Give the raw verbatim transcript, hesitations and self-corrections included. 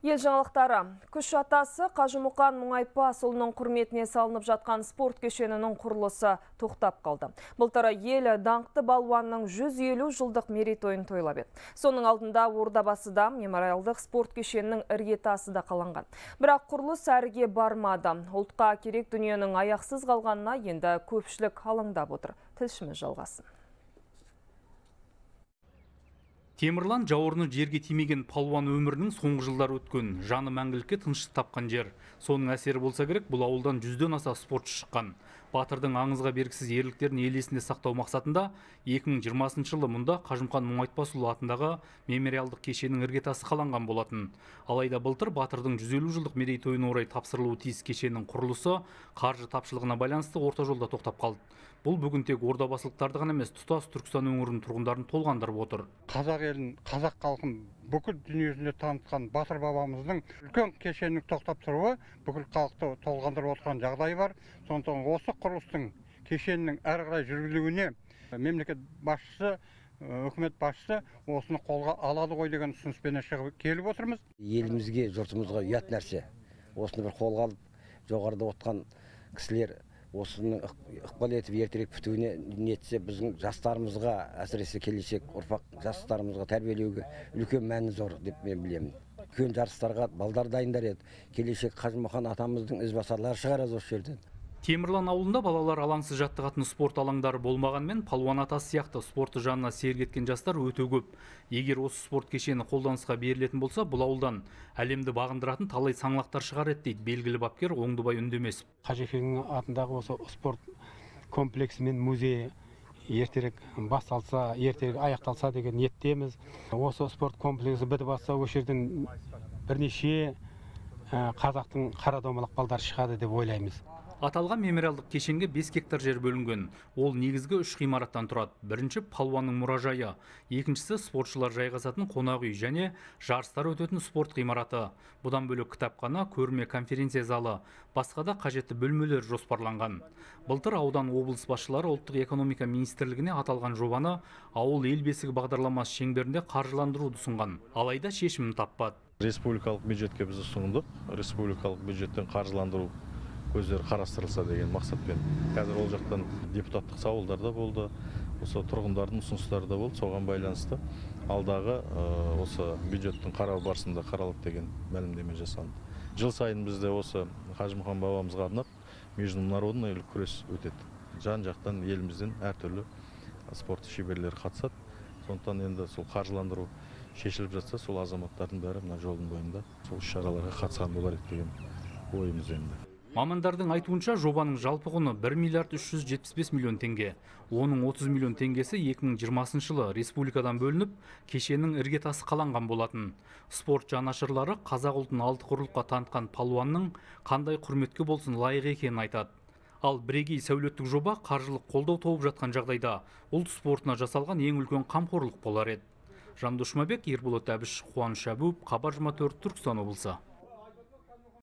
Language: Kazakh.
Ел жаңалықтары. Күш атасы Қажымұқан Мұңайпасұлының құрметіне салынып жатқан спорт кешенінің құрылысы тоқтап қалды. Былтыры ел даңқты балуанның жүз елу жылдық мерейтойын тойлап еді. Соның алдында Ордабасыда мемориалдық спорт кешенінің іргетасы да қаланған. Бірақ құрылыс әріге бармады. Ұлтқа керек дүниенің аяқсыз қалғанына енді көпшілік алаңдап отыр. Тілшіміз жалғасын. Темірлан жауырыны жерге тимеген палуан өмірінің соңғы жылдар өткен, жаны мәңгілікке тыныштық тапқан жер. Соның әсері болса керек, бұл ауылдан жүзден аса спортшы шыққан. Батырдың аңызға бергісіз ерліктерін ел есінде сақтау мақсатында екі мың жиырмасыншы жылы мұнда Қажымұқан Мұңайпасұлы атындағы мемориалдық кешеннің іргетасы қаланған болатын. Алайда былтыр Батырдың жүз елу жылдық мерейтойына орай тапсырылуы тиіс кешеннің құрылысы қаржы тапшылығына байланысты орта жолда тоқтап қалды. Бұл бүгін тек ордабасылықтарды ғана емес, тұтас Түркістан өңірінің тұрғындарын толғандырып отыр. Қазақ елін, қазақ халқын бүкіл дүниесінде танытқан Батыр бабамыздың үлкен кешеннің тоқтап тұруы бүкіл халықты толғандырып отырған жағдай бар. Сондықтан осы құрылыстың кешеннің әрі қарай жүргізілуіне мемлекет басшысы, үкімет басшысы осыны қолға алады ғой деген ұсыныспен шығып келіп отырмыз. Елімізге, жұртымызға ұят нәрсе. Осыны бір қолға алып, жоғарыда отқан кісілер осыны ықпал етіп ертерек бітуіне ниетсе, біздің жастарымызға, әсіресе келешек ұрпақ жастарымызға тәрбиелеуге үлкен мәні зор деп мен білемін. Үлкен жарыстарға балдар дайындар еді. Келешек Қажымұқан атамыздың ізбасарлары шығарады осы жерден. Темірлан ауылында балалар алаңсыз жаттығатын спорт алаңдары болмағанмен, палуан атасы сияқты спортты жанына серік еткен жастар өте көп. Егер осы спорт кешені қолданысқа берілетін болса, бұл ауылдан әлемді бағындыратын талай саңлақтар шығар еді дейді белгілі бапкер Оңдыбай Үндемесов. Қажекеңнің атындағы осы спорт комплексі мен музейі ертерек басталса, ертерек аяқталса деген ниеттеміз. Осы спорт комплексі бітіп жатса, осы жерден бірнеше қазақтың қара домалақ балдар шығады деп ойлаймыз. Аталған мемориалдық кешенге бес гектар жер бөлінген. Ол негізгі үш ғимараттан тұрады. Бірінші палуанның мұражайы, екіншісі спортшылар жайғасатын қонақ үй және жарыстар өтетін спорт ғимараты. Бұдан бөлек кітапхана, көрме, конференция залы, басқа да қажетті бөлмелер жоспарланған. Былтыр аудан облыс басшылары ұлттық экономика министрлігіне аталған жобаны ауыл ел бесігі бағдарламасы шеңберінде қаржыландыруды ұсынған. Алайда шешімін таппады. Республикалық бюджетке біз ұсындық. Республикалық бюджеттен қаржыландыру көздері қарастырылса деген мақсатпен. Қазір ол жақтан депутаттық сауалдар да болды, осы тұрғындардың ұсыныстары да болды, соған байланысты алдағы осы бюджеттің қарау барысында қаралып деген мәлімдеме жасалды. Жыл сайын бізде осы Қажымұқан бабамызға арнап международный күрес өтеді. Жан жақтан елімізден әртүрлі спорт шеберлері қатысады. Сондықтан енді сол қаржыландыру шешіліп жатса, сол азаматтардың бәрі мына жолдың бойында сол шараларға қатысқан болар еді деген ойымыз енді. Мамандардың айтуынша жобаның жалпы құны бір миллиард үш жүз жетпіс бес миллион теңге. Оның отыз миллион теңгесі екі мың жиырмасыншы жылы республикадан бөлініп, кешеннің іргетасы қаланған болатын. Спорт жанашырлары қазақ ұлтын алты құрлыққа танытқан палуанның қандай құрметке болсын лайық екенін айтады. Ал бірегей сәулеттік жоба қаржылық қолдау тауып жатқан жағдайда ұлт спортына жасалған ең үлкен қамқорлық болар еді. Жандос Жұмабек, Ерболат Әбіш, Қуаныш Әбуов, Хабар жиырма төрт, Түркістан облысы.